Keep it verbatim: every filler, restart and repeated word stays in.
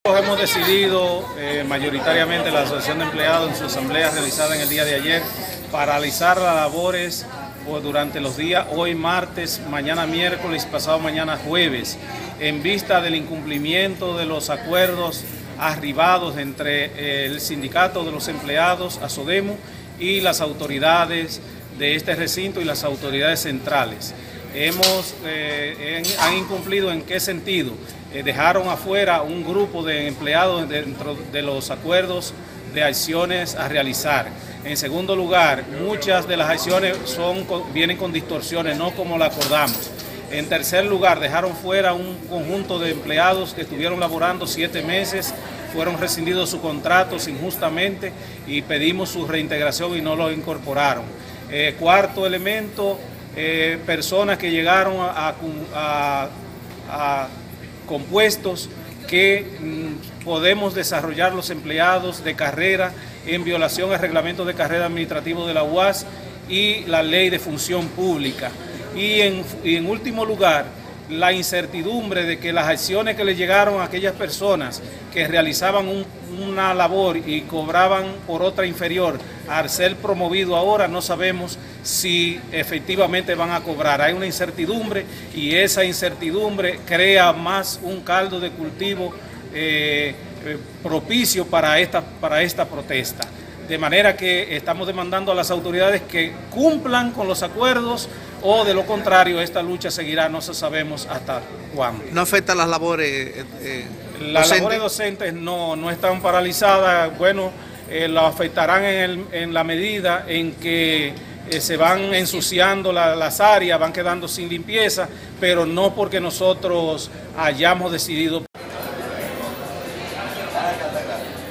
Hemos decidido eh, mayoritariamente la Asociación de Empleados en su asamblea realizada en el día de ayer paralizar las labores pues, durante los días hoy martes, mañana miércoles, pasado mañana jueves, en vista del incumplimiento de los acuerdos arribados entre eh, el sindicato de los empleados, ASODEMU, y las autoridades de este recinto y las autoridades centrales. Hemos, eh, en, han incumplido en qué sentido. Eh, dejaron afuera un grupo de empleados dentro de los acuerdos de acciones a realizar. En segundo lugar, muchas de las acciones son, vienen con distorsiones, no como la acordamos. En tercer lugar, dejaron fuera un conjunto de empleados que estuvieron laborando siete meses, fueron rescindidos sus contratos injustamente y pedimos su reintegración y no lo incorporaron. Eh, cuarto elemento, eh, personas que llegaron a, a, a, a compuestos que mm, podemos desarrollar los empleados de carrera en violación al reglamento de carrera administrativo de la U A S y la ley de función pública. Y en, y en último lugar, la incertidumbre de que las acciones que le llegaron a aquellas personas que realizaban un, una labor y cobraban por otra inferior, al ser promovido ahora no sabemos si efectivamente van a cobrar. Hay una incertidumbre y esa incertidumbre crea más un caldo de cultivo eh, eh, propicio para esta, para esta protesta. De manera que estamos demandando a las autoridades que cumplan con los acuerdos o de lo contrario esta lucha seguirá, no sabemos hasta cuándo. ¿No afecta las labores eh, eh, Las docentes? labores docentes no, no están paralizadas, bueno, eh, lo afectarán en, el, en la medida en que eh, se van ensuciando la, las áreas, van quedando sin limpieza, pero no porque nosotros hayamos decidido.